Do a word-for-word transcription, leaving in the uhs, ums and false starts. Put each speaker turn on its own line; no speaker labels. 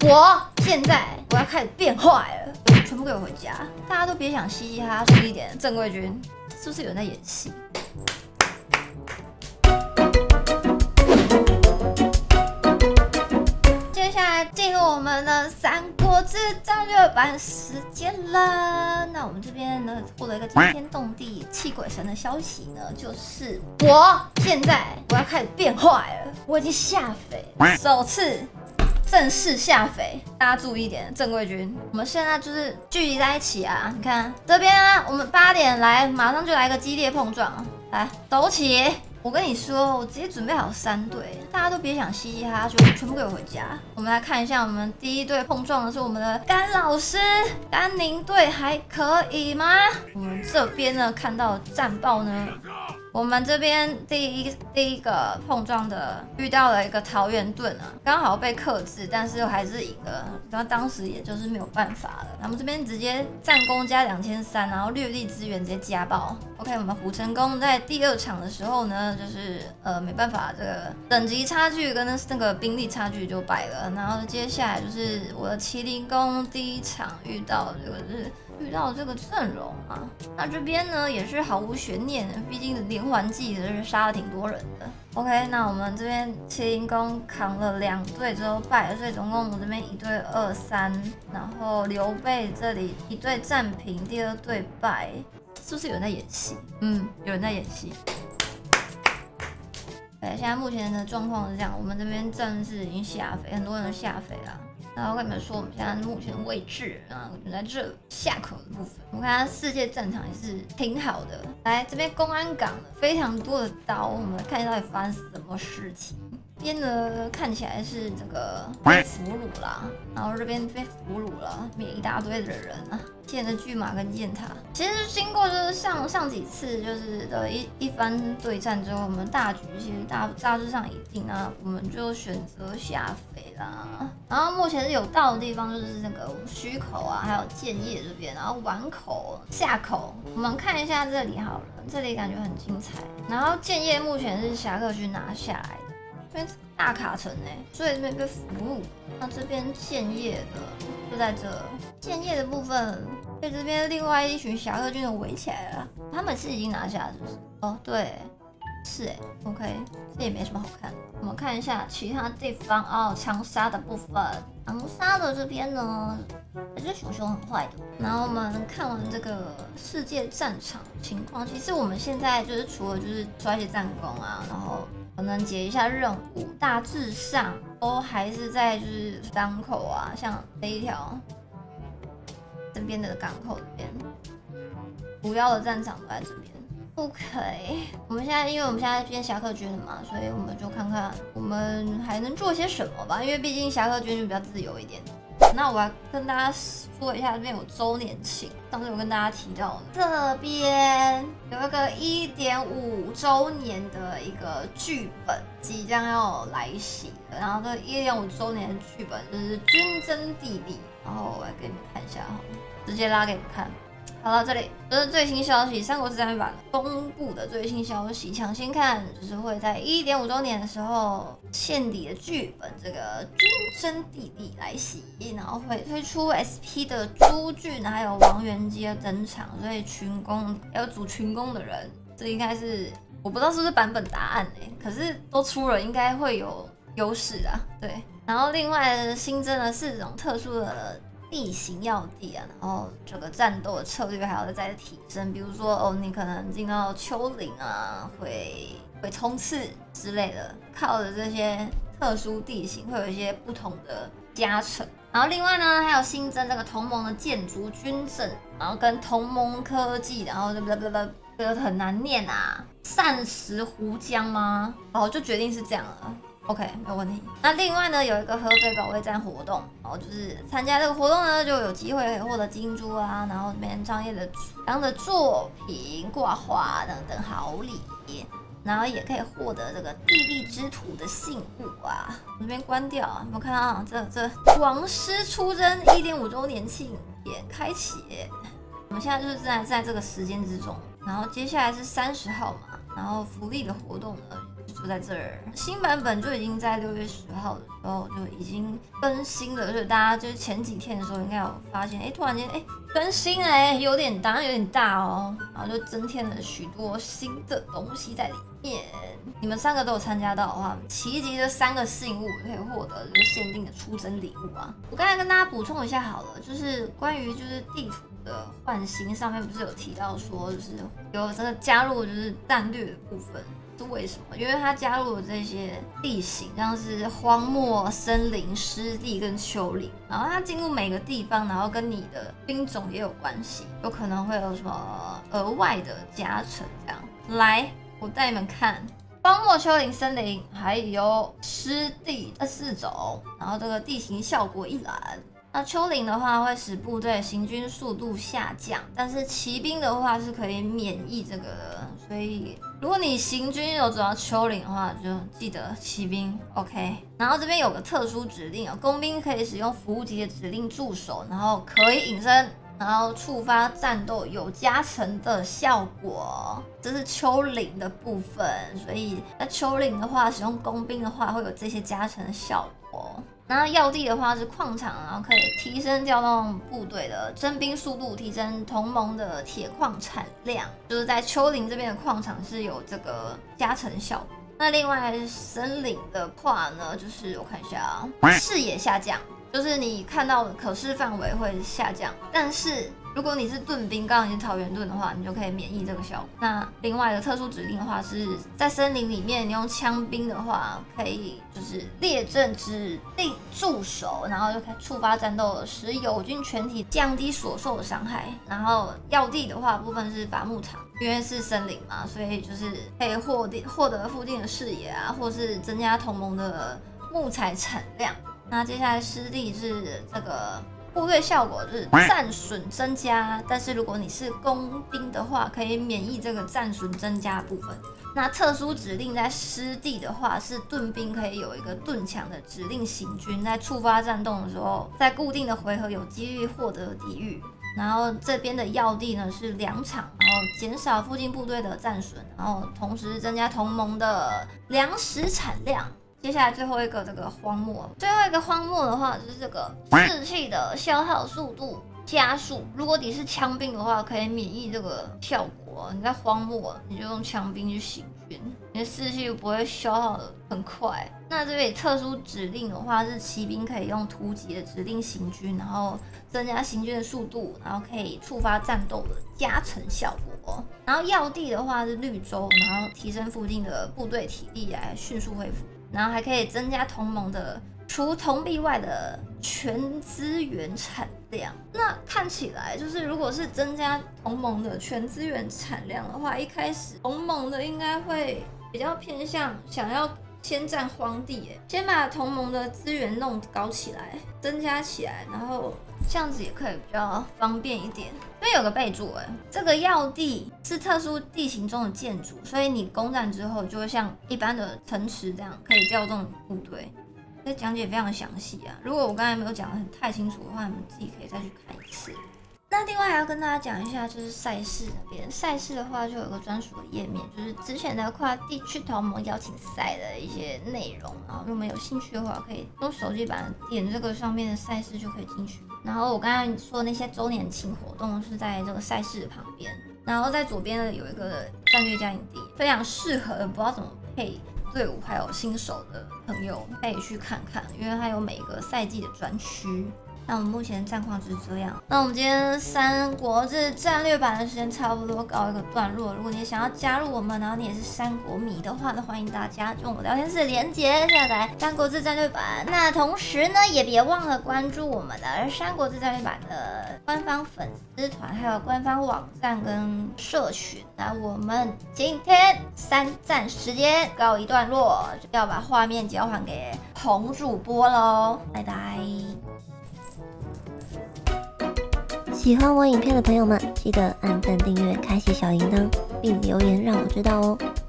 我现在我要开始变坏了，全部给我回家！大家都别想嘻嘻哈哈，注意一点。郑贵君是不是有人在演戏？接下来进入我们的《三国志战略版》时间了。那我们这边呢，获得一个惊天动地、泣鬼神的消息呢，就是我现在我要开始变坏了，我已经下匪，首次正式下匪。大家注意一点，郑贵君，我们现在就是聚集在一起啊！你看这边啊，我们八点来，马上就来一个激烈碰撞，来走起！我跟你说，我直接准备好三队，大家都别想嘻嘻哈哈，就全部给我回家。我们来看一下，我们第一队碰撞的是我们的甘老师，甘宁队还可以吗？我们这边呢看到战报呢，我们这边第一第一个碰撞的遇到了一个桃园盾啊，刚好被克制，但是还是赢了。然后当时也就是没有办法了，他们这边直接战功加两千三，然后掠地资源直接加爆。OK， 我们虎成功在第二场的时候呢，就是呃没办法，这个等级差距跟那个兵力差距就败了。然后接下来就是我的麒麟宫第一场遇到这个是。遇到这个阵容啊，那这边呢也是毫无悬念，毕竟连环计是杀了挺多人的。OK， 那我们这边麒麟宫扛了两队之后败了，所以总共我们这边一队二三，然后刘备这里一队战平，第二队败，是不是有人在演戏？嗯，有人在演戏。对，现在目前的状况是这样，我们这边战士已经下匪，很多人下匪了。然后跟你们说，我们现在目前的位置啊，就在这下口的部分。我们看它世界战场也是挺好的。来这边公安港非常多的刀，我们来看一下到底发生什么事情。这边呢看起来是这个被俘虏啦，然后这边被俘虏了，灭一大堆的人啊，剑的巨马跟箭塔。其实经过就是上上几次就是的一一番对战之后，我们大局其实大大致上已定啊，我们就选择下匪啦。然后目前是有到的地方就是那个虚口啊，还有建业这边，然后碗口、下口，我们看一下这里好了，这里感觉很精彩。然后建业目前是侠客军拿下来的。这边大卡城哎、欸，所以这边被俘虏。那这边建业的就在这，建业的部分被这边另外一群侠客军的围起来了。他们是已经拿下了，是不是？哦，对，是哎、欸、，OK， 这也没什么好看的。我们看一下其他地方哦，长沙的部分，长沙的这边呢，还是熊熊很坏的。然后我们看完这个世界战场情况，其实我们现在就是除了就是刷一些战功啊，然后。可能解一下任务，大致上都还是在就是港口啊，像这一条这边的港口这边，主要的战场都在这边。OK， 我们现在因为我们现在变侠客军了嘛，所以我们就看看我们还能做些什么吧。因为毕竟侠客军就比较自由一点。那我来跟大家说一下，这边有周年庆。上次有跟大家提到，这边有一个一点五周年的一个剧本即将要来袭了。然后这一点五周年的剧本就是军争地利。然后我来给你们看一下哈，直接拉给你们看。好了，这里这是最新消息，《三国志战略版》公布的最新消息。抢先看就是会在一点五周年的时候，献底的剧本这个军争地利来袭，然后会推出 S P 的朱俊还有王元基的登场，所以群攻还有组群攻的人，这应该是我不知道是不是版本答案哎、欸，可是都出了，应该会有优势啊。对，然后另外新增的四种特殊的。地形要地啊，然后这个战斗的策略还要再提升，比如说哦，你可能进到丘陵啊，会会冲刺之类的，靠着这些特殊地形会有一些不同的加成。然后另外呢，还有新增这个同盟的建筑军阵，然后跟同盟科技，然后不不不，这个很难念啊，膳食湖江吗？哦，就决定是这样了。OK， 没有问题。那另外呢，有一个合肥保卫战活动，然后就是参加这个活动呢，就有机会可以获得金珠啊，然后这边张掖的张的作品、挂画等等好礼，然后也可以获得这个地利之土的信物啊。我这边关掉啊，有没有看到这这王师出征一点五周年庆也开启？我们现在就是在在这个时间之中，然后接下来是三十号嘛，然后福利的活动呢。 就在这儿。新版本就已经在六月十号的时候就已经更新了，所以大家就是前几天的时候应该有发现，哎，突然间哎更新哎有点档案有点大哦，然后就增添了许多新的东西在里面。你们三个都有参加到的话，奇迹这三个信物可以获得就是限定的出征礼物啊。我刚才跟大家补充一下好了，就是关于就是地图的换新上面不是有提到说，就是有这个加入就是战略的部分。是为什么？因为它加入了这些地形，像是荒漠、森林、湿地跟丘陵，然后它进入每个地方，然后跟你的兵种也有关系，有可能会有什么额外的加成这样。来，我带你们看荒漠、丘陵、森林还有湿地这四种，然后这个地形效果一览。那丘陵的话会使部队行军速度下降，但是骑兵的话是可以免疫这个的，所以如果你行军有走到丘陵的话，就记得骑兵 OK。然后这边有个特殊指令哦，工兵可以使用服务级的指令助手，然后可以隐身，然后触发战斗有加成的效果，这是丘陵的部分。所以在丘陵的话，使用工兵的话会有这些加成的效果。然后要地的话是矿场，然后可以提升调动部队的征兵速度，提升同盟的铁矿产量。就是在丘陵这边的矿场是有这个加成效果。那另外森林的话呢，就是我看一下啊，视野下降，就是你看到的可视范围会下降，但是如果你是盾兵，刚刚你是桃园盾的话，你就可以免疫这个效果。那另外的特殊指令的话，是在森林里面，你用枪兵的话，可以就是列阵指令助手，然后就可以触发战斗，使友军全体降低所受的伤害。然后要地的话，部分是伐木场，因为是森林嘛，所以就是可以获得获得附近的视野啊，或是增加同盟的木材产量。那接下来湿地是这个。部队效果就是战损增加，但是如果你是工兵的话，可以免疫这个战损增加的部分。那特殊指令在湿地的话，是盾兵可以有一个盾墙的指令行军，在触发战斗的时候，在固定的回合有几率获得抵御。然后这边的要地呢是粮场，然后减少附近部队的战损，然后同时增加同盟的粮食产量。接下来最后一个这个荒漠，最后一个荒漠的话就是这个士气的消耗速度加速。如果你是枪兵的话，可以免疫这个效果。你在荒漠，你就用枪兵去行军，你的士气不会消耗的很快。那这边特殊指令的话，是骑兵可以用突击的指令行军，然后增加行军的速度，然后可以触发战斗的加成效果。然后要地的话是绿洲，然后提升附近的部队体力来迅速恢复。然后还可以增加同盟的除铜币外的全资源产量。那看起来就是，如果是增加同盟的全资源产量的话，一开始同盟的应该会比较偏向想要先占荒地，哎，先把同盟的资源弄高起来，增加起来，然后这样子也可以比较方便一点。这边有个备注，哎，这个要地是特殊地形中的建筑，所以你攻占之后就会像一般的城池这样，可以调动部队。这讲解非常详细啊，如果我刚才没有讲得很太清楚的话，你们自己可以再去看一次。那另外还要跟大家讲一下，就是赛事那边，赛事的话就有个专属的页面，就是之前的跨地区同盟邀请赛的一些内容。然后如果们有兴趣的话，可以用手机版点这个上面的赛事就可以进去。然后我刚才说的那些周年庆活动是在这个赛事的旁边，然后在左边的有一个战略加营地，非常适合不知道怎么配队伍还有新手的朋友可以去看看，因为它有每个赛季的专区。那我们目前战况就是这样。那我们今天三国志战略版的时间差不多告一个段落。如果你想要加入我们，然后你也是三国迷的话呢，欢迎大家用我聊天室的连结下载三国志战略版。那同时呢，也别忘了关注我们的三国志战略版的官方粉丝团，还有官方网站跟社群。那我们今天三战时间告一段落，就要把画面交还给洪主播喽，拜拜。
喜欢我影片的朋友们，记得按赞、订阅、开启小铃铛，并留言让我知道哦。